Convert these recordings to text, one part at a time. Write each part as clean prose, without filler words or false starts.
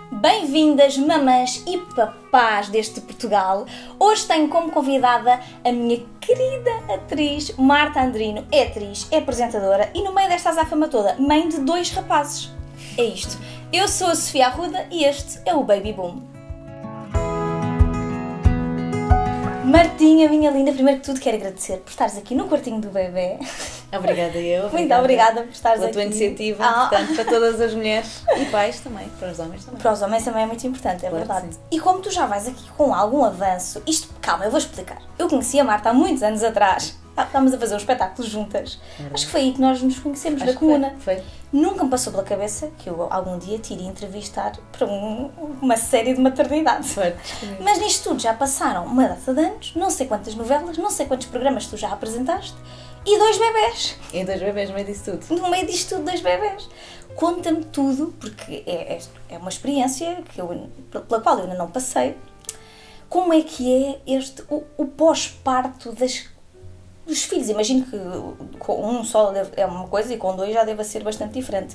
Bem-vindas, mamãs e papás deste Portugal. Hoje tenho como convidada a minha querida atriz Marta Andrino. É atriz, é apresentadora e no meio desta azáfama toda, mãe de 2 rapazes. É isto. Eu sou a Sofia Arruda e este é o Baby Boom. Martinha, minha linda, primeiro que tudo quero agradecer por estares aqui no quartinho do bebê. Obrigada eu. Muito obrigada por estares aqui. Pela tua iniciativa, portanto, para todas as mulheres e pais também, para os homens também. Para os homens também é muito importante, é claro, verdade. Sim. E como tu já vais aqui com algum avanço, calma, eu vou explicar. Eu conheci a Marta há muitos anos atrás. Estávamos a fazer um espetáculo juntas. Acho que foi aí que nós nos conhecemos, na comuna. Foi. Nunca me passou pela cabeça que eu algum dia te iria entrevistar para uma série de maternidade. Foi. Mas nisto tudo já passaram uma data de anos, não sei quantas novelas, não sei quantos programas tu já apresentaste e 2 bebés. E 2 bebés no meio disso tudo. No meio disto tudo, 2 bebés. Conta-me tudo, porque é uma experiência pela qual eu ainda não passei. Como é que é o pós-parto dos filhos? Imagino que com um só é uma coisa e com 2 já deve ser bastante diferente.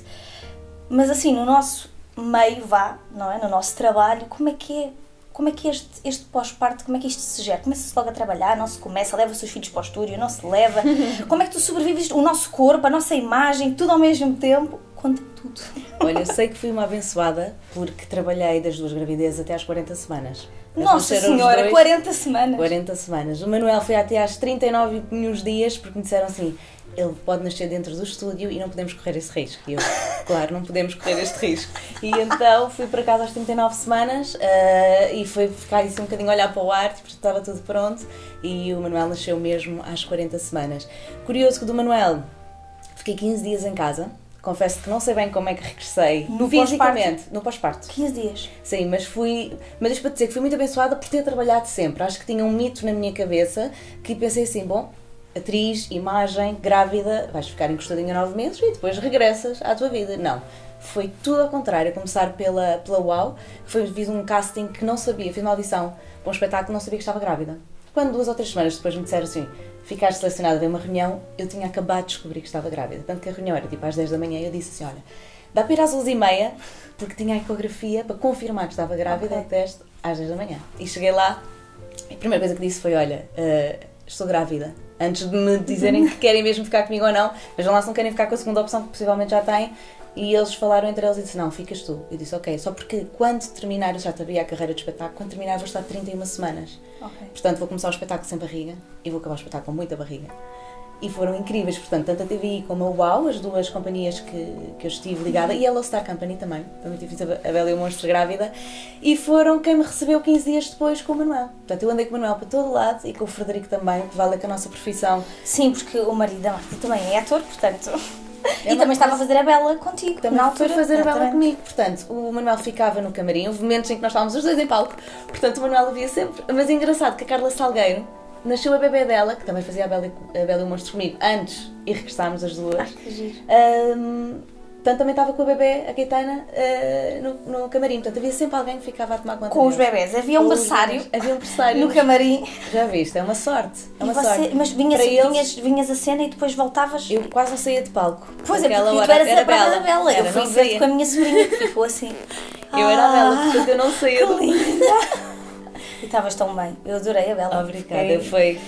Mas assim, no nosso meio, não é? No nosso trabalho, como é que é este pós-parto, como é que isto se gera? Começa-se logo a trabalhar, não se começa, leva-se os filhos para o estúdio, não se leva? Como é que tu sobrevives o nosso corpo, a nossa imagem, tudo ao mesmo tempo? Conta-me tudo. Olha, eu sei que fui uma abençoada porque trabalhei das 2 gravidezes até às 40 semanas. Nossa Senhora, 40 semanas! 40 semanas. O Manuel foi até às 39 dias porque me disseram assim: ele pode nascer dentro do estúdio e não podemos correr esse risco. E eu, claro, não podemos correr este risco. E então fui para casa às 39 semanas e foi ficar assim um bocadinho a olhar para o ar, porque estava tudo pronto. E o Manuel nasceu mesmo às 40 semanas. Curioso que do Manuel fiquei 15 dias em casa. Confesso que não sei bem como é que regressei fisicamente, no pós-parto. 15 dias. Sim, mas isto para dizer que fui muito abençoada por ter trabalhado sempre. Acho que tinha um mito na minha cabeça que pensei assim, bom, atriz, imagem, grávida, vais ficar encostadinha 9 meses e depois regressas à tua vida. Não, foi tudo ao contrário. A começar pela UAU, fiz um casting que não sabia, fiz uma audição para um espetáculo que não sabia que estava grávida. Quando 2 ou 3 semanas depois me disseram assim, ficaste selecionada a ver uma reunião, eu tinha acabado de descobrir que estava grávida. Tanto que a reunião era tipo às 10 da manhã e eu disse assim, olha, dá para ir às 11h30, porque tinha a ecografia para confirmar que estava grávida, okay. Teste às 10 da manhã. E cheguei lá, e a primeira coisa que disse foi, olha, estou grávida. Antes de me dizerem que querem mesmo ficar comigo ou não, vejam lá se não querem ficar com a segunda opção, que possivelmente já têm. E eles falaram entre eles e disse, não, ficas tu. Eu disse, ok, só porque quando terminar, eu já sabia a carreira de espetáculo, quando terminar vou estar 31 semanas. Okay. Portanto, vou começar o espetáculo sem barriga e vou acabar o espetáculo com muita barriga. E foram incríveis, portanto, tanto a TVI como a UAU, as 2 companhias que eu estive ligada, e a Hello Star Company também fiz a Bela e o Monstro grávida, e foram quem me recebeu 15 dias depois com o Manuel. Portanto, eu andei com o Manuel para todo lado e com o Frederico também, que vale com a nossa profissão. Sim, porque o marido da Marta também é ator, portanto... E também estava a fazer a Bela contigo. Também foi fazer a Bela comigo. Portanto, o Manuel ficava no camarim. Houve momentos em que nós estávamos os 2 em palco. Portanto, o Manuel havia sempre. Mas é engraçado que a Carla Salgueiro nasceu a bebê dela, que também fazia a Bela e o Monstro comigo, antes, e regressámos as 2. Ai, que giro. Portanto, também estava com a bebê, a Caetana, no camarim. Portanto, havia sempre alguém que ficava a tomar conta com os bebés. Havia um berçário. Havia um berçário no camarim. Já viste, é uma sorte. É uma sorte. Mas vinhas a cena e depois voltavas? Eu quase não saía de palco. Pois é, porque tu eras a prova da Bela. Eu fui ver com a minha sobrinha que ficou assim. Eu era a Bela, portanto eu não saía de palco. E estavas tão bem, eu adorei a Bela. Obrigada,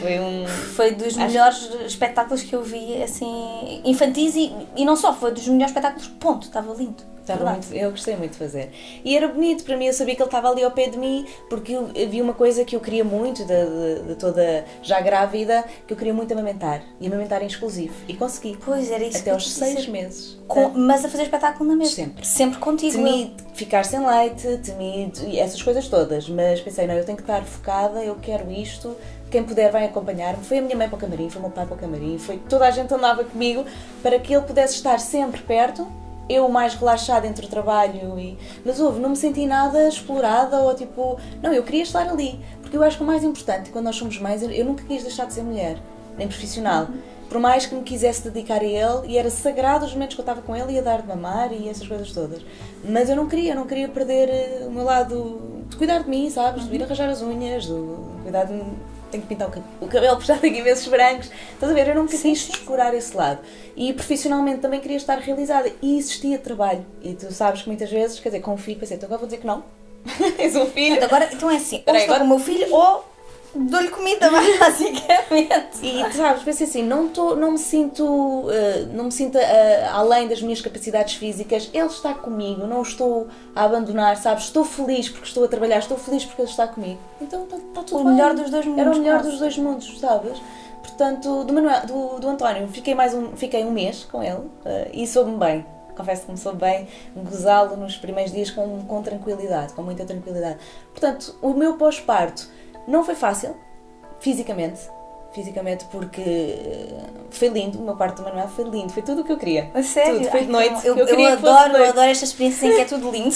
foi dos melhores espetáculos que eu vi, assim, infantis e não só, foi dos melhores espetáculos, ponto, estava lindo. Eu gostei muito de fazer. E era bonito para mim, eu sabia que ele estava ali ao pé de mim, porque havia uma coisa que eu queria muito, de toda já grávida, que eu queria muito amamentar. E amamentar em exclusivo. E consegui. Pois, era isso. Até aos 6 meses. Mas a fazer espetáculo na mesma? Sempre. Sempre contigo. Temi ficar sem leite, temi essas coisas todas. Mas pensei, não, eu tenho que estar focada, eu quero isto. Quem puder vai acompanhar-me. Foi a minha mãe para o camarim, foi o meu pai para o camarim, foi toda a gente andava comigo para que ele pudesse estar sempre perto. Eu mais relaxada entre o trabalho mas não me senti nada explorada ou tipo... Não, eu queria estar ali. Porque eu acho que o mais importante, quando nós somos mães, eu nunca quis deixar de ser mulher, nem profissional. Por mais que me quisesse dedicar a ele, e era sagrado os momentos que eu estava com ele e a dar de mamar e essas coisas todas. Mas eu não queria perder o meu lado de cuidar de mim, sabes? De vir arranjar as unhas, de cuidar tenho que pintar o cabelo porque já tenho imensos brancos. Estás a ver? Eu nunca quis descurar esse lado. E profissionalmente também queria estar realizada. E existia trabalho. E tu sabes que muitas vezes, quer dizer, com um filho, pensei, então agora vou dizer que não. És um filho. Agora, então é assim, ou estou com o meu filho ou dou-lhe comida, basicamente. E tu sabes, pensei assim, não me sinto além das minhas capacidades físicas, ele está comigo, não o estou a abandonar, sabes? Estou feliz porque estou a trabalhar, estou feliz porque ele está comigo. Então está tudo bem. O melhor dos dois mundos. Era o melhor dos dois mundos, sabes? Portanto, do António, fiquei um mês com ele e soube-me bem. Confesso que me soube bem gozá-lo nos primeiros dias com tranquilidade, com muita tranquilidade. Portanto, o meu pós-parto não foi fácil, fisicamente, porque foi lindo, o meu parto do Manuel foi lindo, foi tudo o que eu queria. A sério? Tudo, foi de noite. Eu adoro esta experiência em que é tudo lindo.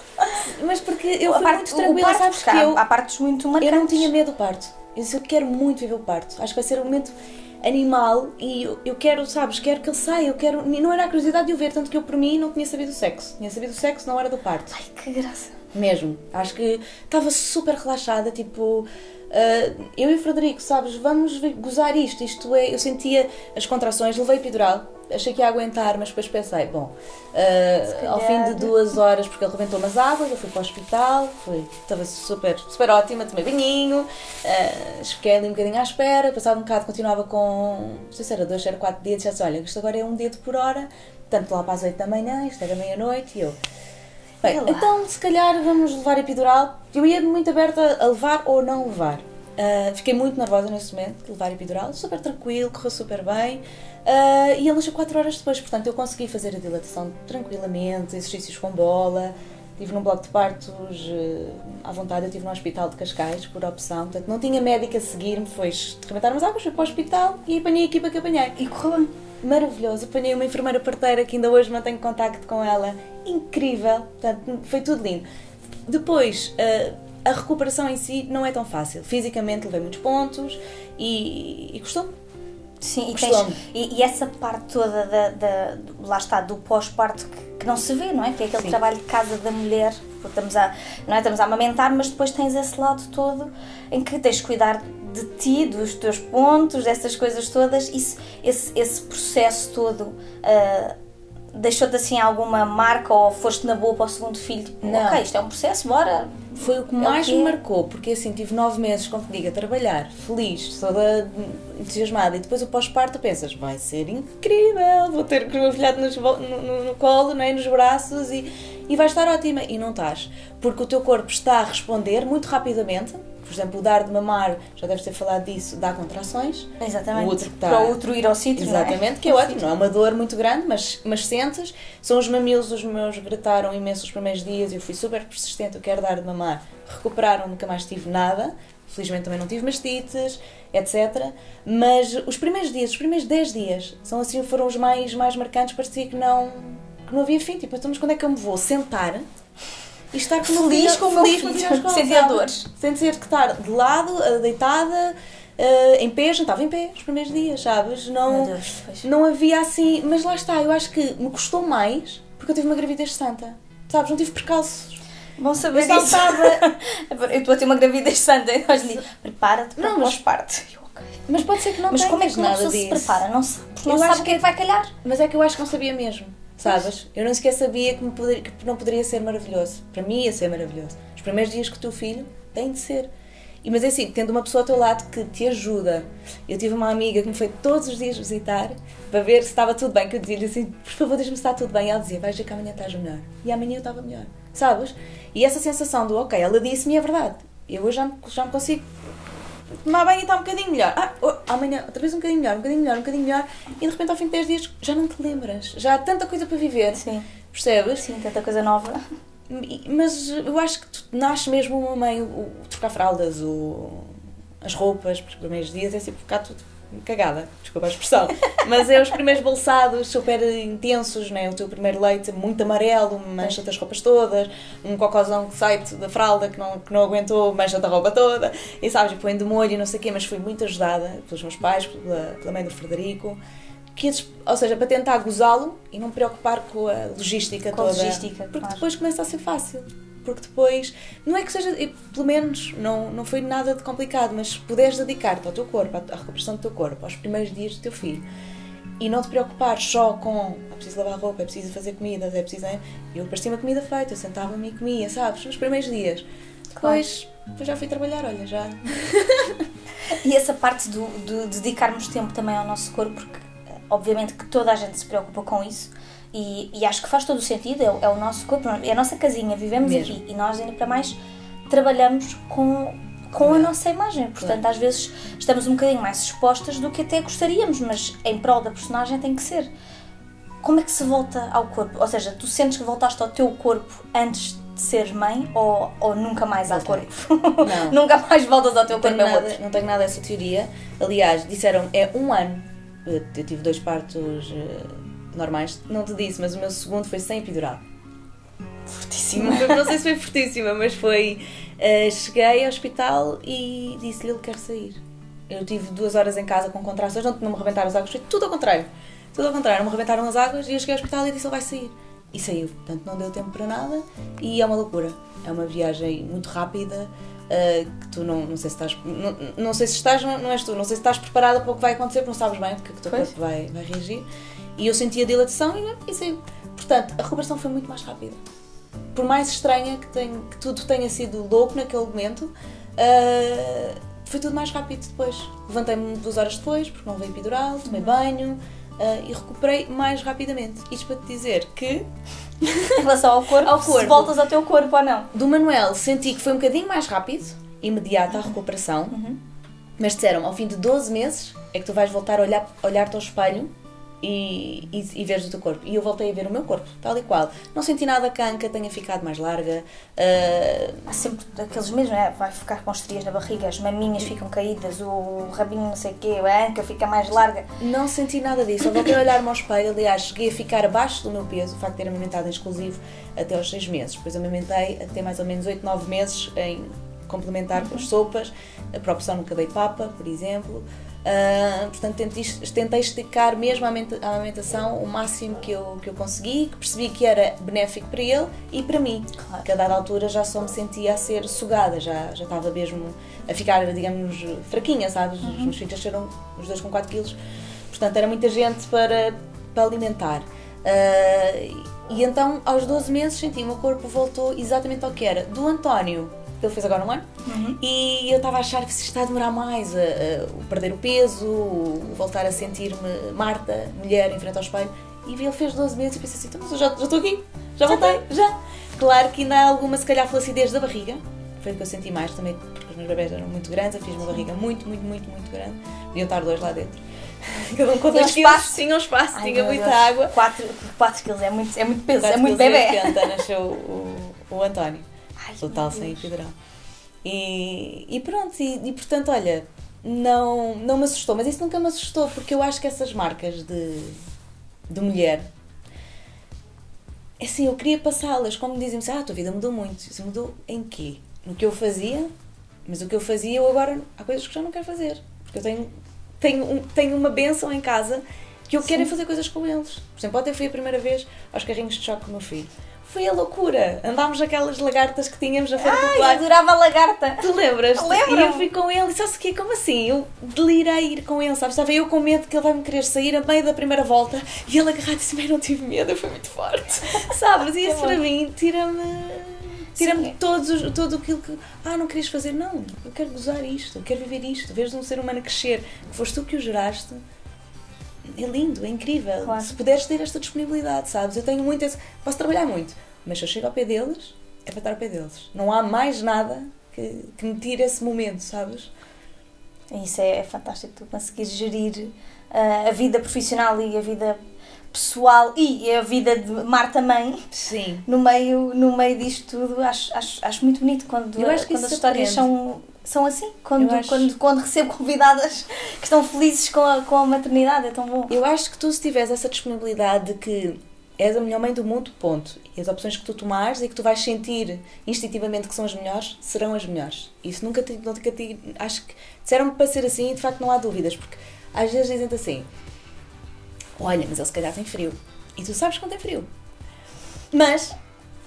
Mas porque eu fui muito tranquila, sabes que há partos muito marcantes. Eu não tinha medo do parto. Eu quero muito viver o parto. Acho que vai ser um momento animal e eu quero, sabes, quero que ele saia, não era a curiosidade de o ver, tanto que eu por mim não tinha sabido o sexo. Tinha sabido o sexo na hora do parto. Ai, que graça. Mesmo. Acho que estava super relaxada, tipo... eu e o Frederico, sabes, vamos gozar isto. Isto é, eu sentia as contrações, levei epidural, achei que ia aguentar, mas depois pensei, bom, ao fim de 2 horas, porque ele rebentou umas águas, eu fui para o hospital, estava super, super ótima, tomei vinhinho, fiquei ali um bocadinho à espera, passado um bocado continuava com, não sei se era 2, se era 4 dias, já disse, olha, isto agora é 1 dedo por hora, portanto lá para as 8 da manhã, isto era meia-noite, e eu... Bem, então se calhar vamos levar epidural. Eu ia muito aberta a levar ou não levar. Fiquei muito nervosa nesse momento de levar epidural, super tranquilo, correu super bem. E ele nasceu 4 horas depois, portanto eu consegui fazer a dilatação tranquilamente, exercícios com bola. Estive num bloco de partos à vontade, eu estive no hospital de Cascais por opção, portanto não tinha médico a seguir-me, foi arrebentar umas águas, fui para o hospital e apanhei a equipa que apanhei. E correu bem. Maravilhoso, apanhei uma enfermeira parteira que ainda hoje mantenho contacto com ela, incrível, portanto foi tudo lindo. Depois, a recuperação em si não é tão fácil, fisicamente levei muitos pontos e custou-me. Sim, e essa parte toda lá está, do pós-parto que não se vê, não é? Que é aquele Sim. trabalho de casa da mulher, porque estamos a amamentar, mas depois tens esse lado todo em que tens de cuidar de ti, dos teus pontos, dessas coisas todas. Esse processo todo deixou-te assim alguma marca ou foste na boa para o segundo filho? Tipo, não. Ok, isto é um processo, bora. Foi o que mais me marcou, porque assim, tive 9 meses, como te digo, a trabalhar, feliz, toda entusiasmada, e depois o pós-parto pensas, vai ser incrível, vou ter com o meu filhado no colo, não é? Nos braços e vais estar ótima. E não estás, porque o teu corpo está a responder muito rapidamente. Por exemplo, o dar de mamar, já deves ter falado disso, dá contrações. Exatamente, para o outro ir ao sítio, exatamente, não é? Que é ótimo, não é uma dor muito grande, mas sentes. São os mamilos, os meus gritaram imenso os primeiros dias, eu fui super persistente, eu quero dar de mamar. Recuperaram, nunca mais tive nada, felizmente também não tive mastites, etc. Mas os primeiros 10 dias, foram os mais marcantes, parecia que não havia fim, tipo, então, mas quando é que eu me vou sentar e estar feliz com o meu filho, sem ter dores. Sem ter que estar de lado, deitada, em pé, já estava em pé os primeiros dias, sabes? Não havia assim, mas lá está, eu acho que me custou mais porque eu tive uma gravidez santa, sabes? Não tive percalços. Bom saber isso. Eu estou a ter uma gravidez santa e nós dizemos, prepara-te para o pós-parto. Mas pode ser que não tenhas nada disso. Mas como é que uma pessoa se prepara? Não sabe o que é que vai calhar. Mas é que eu acho que não sabia mesmo. Sabes? Eu não sequer sabia que não poderia ser maravilhoso. Para mim ia ser maravilhoso. Os primeiros dias que o teu filho tem de ser. Mas é assim, tendo uma pessoa ao teu lado que te ajuda. Eu tive uma amiga que me foi todos os dias visitar para ver se estava tudo bem. Que eu dizia-lhe assim, por favor, diz-me se está tudo bem. E ela dizia, vais ver que amanhã estás melhor. E amanhã eu estava melhor. Sabes? E essa sensação do, ok, ela disse-me é verdade. Eu hoje já me consigo tomar bem e está um bocadinho melhor. Amanhã outra vez um bocadinho melhor. E de repente ao fim de 10 dias já não te lembras. Já há tanta coisa para viver. Sim. Percebes? Sim, tanta coisa nova. Mas eu acho que tu nasces mesmo uma mãe, o trocar fraldas, as roupas, porque os primeiros dias é sempre ficar tudo cagada, desculpa a expressão. Mas é os primeiros bolsados super intensos, né? O teu primeiro leite muito amarelo, mancha-te as roupas todas, um cocôzão que sai-te da fralda que não aguentou, mancha-te a roupa toda, e sabes, põe de molho e não sei o quê, mas fui muito ajudada pelos meus pais, pela mãe do Frederico, ou seja, para tentar gozá-lo e não me preocupar com a logística toda. Porque depois começa a ser fácil. porque depois, não é que seja, pelo menos, não foi nada de complicado, mas se puderes dedicar-te ao teu corpo, à recuperação do teu corpo, aos primeiros dias do teu filho, e não te preocupares só com é preciso lavar roupa, é preciso fazer comidas, é preciso... Eu parecia uma comida feita, eu sentava-me e comia, sabes? Nos primeiros dias. Depois já fui trabalhar, olha, já... E essa parte de dedicarmos tempo também ao nosso corpo, porque obviamente que toda a gente se preocupa com isso, e acho que faz todo o sentido, é o nosso corpo, é a nossa casinha, vivemos mesmo aqui, e nós ainda para mais trabalhamos com a nossa imagem, portanto às vezes estamos um bocadinho mais expostas do que até gostaríamos, mas em prol da personagem tem que ser. Como é que se volta ao corpo? Ou seja, tu sentes que voltaste ao teu corpo antes de seres mãe ou nunca mais ao corpo? Não. Nunca mais voltas ao teu corpo? Não tenho nada dessa teoria. Aliás, disseram é 1 ano. Eu tive 2 partos normais, não te disse, mas o meu segundo foi sem epidural. Fortíssima. Não sei se foi fortíssima, mas foi... cheguei ao hospital e disse-lhe, ele quer sair. Eu tive 2 horas em casa com contrações, não me arrebentaram as águas, foi tudo ao contrário. Tudo ao contrário, não me arrebentaram as águas e eu cheguei ao hospital e disse, ele vai sair. E saiu, portanto não deu tempo para nada e é uma loucura. É uma viagem muito rápida, que tu não sei se estás... Não sei se estás, não és tu, não sei se estás preparada para o que vai acontecer, porque não sabes bem porque o teu corpo vai reagir. E eu senti a dilatação e saiu. Portanto, a recuperação foi muito mais rápida. Por mais estranha que tudo tenha sido louco naquele momento, foi tudo mais rápido depois. Levantei-me 2 horas depois, porque não veio epidural, tomei banho e recuperei mais rapidamente. Isto para te dizer que... Em relação ao corpo, se voltas ao teu corpo ou não. Do Manuel senti que foi um bocadinho mais rápido, imediata a recuperação, mas disseram, ao fim de 12 meses é que tu vais voltar a olhar-te ao espelho e veres o teu corpo. E eu voltei a ver o meu corpo, tal e qual. Não senti nada que a anca tenha ficado mais larga. Há sempre aqueles mesmos, vai ficar com estrias na barriga, as maminhas ficam caídas, o rabinho não sei o quê, a anca fica mais larga. Não senti nada disso. Eu voltei a olhar-me ao espelho, aliás, cheguei a ficar abaixo do meu peso, o facto de ter amamentado em exclusivo até aos 6 meses. Depois amamentei até mais ou menos 8, 9 meses em complementar com as sopas. Para a opção nunca dei papa, por exemplo. Portanto, tentei esticar mesmo a amamentação o máximo que eu consegui, que percebi que era benéfico para ele e para mim. Claro. Que a dada altura já só me sentia a ser sugada, já estava mesmo a ficar, digamos, fraquinha, sabes? Os meus filhos eram os 2 com 4 quilos, portanto era muita gente para alimentar. E então, aos 12 meses, senti o meu corpo voltou exatamente ao que era. Do António, ele fez agora 1 ano, e eu estava a achar que se está a demorar mais, perder o peso, voltar a sentir-me Marta, mulher, em frente ao espelho. E ele fez 12 meses e pensei assim, então, mas eu já estou aqui, já voltei, já. Claro que ainda há alguma, se calhar, flacidez da barriga, foi o que eu senti mais também, porque os meus bebés eram muito grandes, eu fiz uma barriga muito grande, podiam estar 2 lá dentro. Cada um com 2 quilos, tinha um espaço, tinha muita água. 4 quilos é muito peso, é muito 4,80 bebê. Nasceu o António. Total sem epidural. E pronto, e portanto, olha, não me assustou, mas isso nunca me assustou, porque eu acho que essas marcas de mulher, assim, eu queria passá-las, como dizem-me, a tua vida mudou muito. Isso mudou em quê? No que eu fazia, mas o que eu fazia, eu agora, há coisas que já não quero fazer, porque eu tenho uma bênção em casa que eu quero fazer coisas com eles. Por exemplo, ontem fui a primeira vez aos carrinhos de choque com o meu filho. Foi a loucura. Andámos aquelas lagartas que tínhamos na Feira Popular. Eu adorava a lagarta. Tu lembras? Lembro. E eu fui com ele e sabe-se o quê? Como assim? Eu delirei ir com ele, sabes? Estava eu com medo que ele vai-me querer sair a meio da primeira volta e ele agarrado e disse, mas não tive medo, eu fui muito forte. Sabes? E isso para mim tira-me todo aquilo que... não querias fazer. Não, eu quero gozar isto, eu quero viver isto. Vês um ser humano crescer, que foste tu que o geraste. É lindo, é incrível. Claro. Se puderes ter esta disponibilidade, sabes? Eu tenho muito posso trabalhar muito, mas se eu chego ao pé deles, é para estar ao pé deles. Não há mais nada que me tire esse momento, sabes? Isso é fantástico, tu conseguires gerir a vida profissional e a vida pessoal e a vida de Marta mãe. Sim. No meio disto tudo. Acho muito bonito quando as histórias são assim, quando recebo convidadas que estão felizes com a maternidade, é tão bom. Eu acho que tu, se tiveres essa disponibilidade de que és a melhor mãe do mundo, ponto. E as opções que tu tomares e que tu vais sentir instintivamente que são as melhores, serão as melhores. Isso nunca acho que disseram-me para ser assim e de facto não há dúvidas, porque às vezes dizem-te assim, olha, mas ele se calhar tem frio. E tu sabes que não tem frio. Mas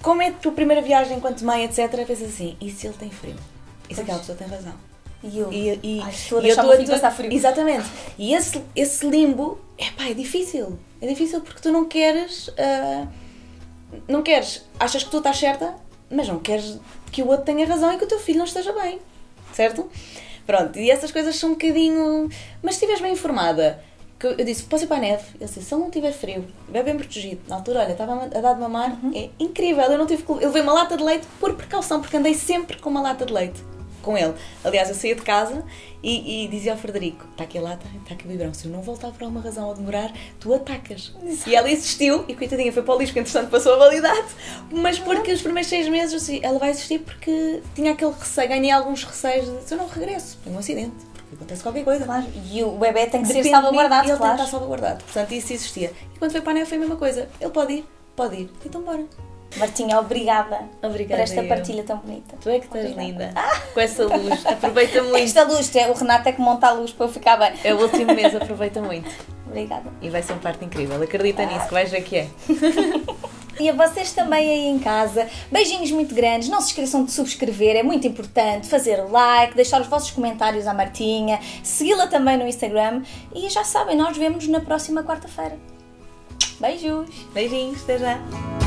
como é a tua primeira viagem enquanto mãe, etc., pensas assim, e se ele tem frio? E se aquela pessoa tem razão? E eu? Ai, estou a deixar o meu filho passar frio. Exatamente. E esse limbo, é difícil. É difícil porque tu não queres, achas que tu estás certa, mas não queres que o outro tenha razão e que o teu filho não esteja bem. Certo? Pronto, e essas coisas são um bocadinho... Mas se estiveres bem informada, que eu disse, posso ir para a neve? Ele disse, se ele não tiver frio, vai bem protegido. Na altura, olha, estava a dar de mamar, é incrível, eu não tive que... Ele levei uma lata de leite por precaução, porque andei sempre com uma lata de leite com ele. Aliás, eu saía de casa e dizia ao Frederico, está aqui a lata, está aqui o biberão, se eu não voltar por alguma razão ou demorar, tu atacas. E ela insistiu, e coitadinha, foi para o lixo, porque entretanto passou a validade, mas porque os primeiros 6 meses, assim, ela vai insistir porque tinha aquele receio, ganhei alguns receios de, se eu não regresso, tenho um acidente, porque acontece qualquer coisa. Claro, e o bebê tem que ser Depende salvaguardado, de mim, ele claro. tem que estar salvaguardado, portanto isso existia. E quando foi para a neve foi a mesma coisa, ele pode ir, então bora. Martinha, obrigada por esta eu. partilha tão bonita. Tu é que estás linda, com essa luz, aproveita muito. Esta luz, o Renato é que monta a luz para eu ficar bem. É o último mês, aproveita muito. Obrigada. E vai ser uma parte incrível, acredita nisso, que vais ver que é. E a vocês também aí em casa, beijinhos muito grandes, não se esqueçam de subscrever, é muito importante, fazer like, deixar os vossos comentários à Martinha, segui-la também no Instagram e já sabem, nós vemos na próxima quarta-feira. Beijos! Beijinhos, até já!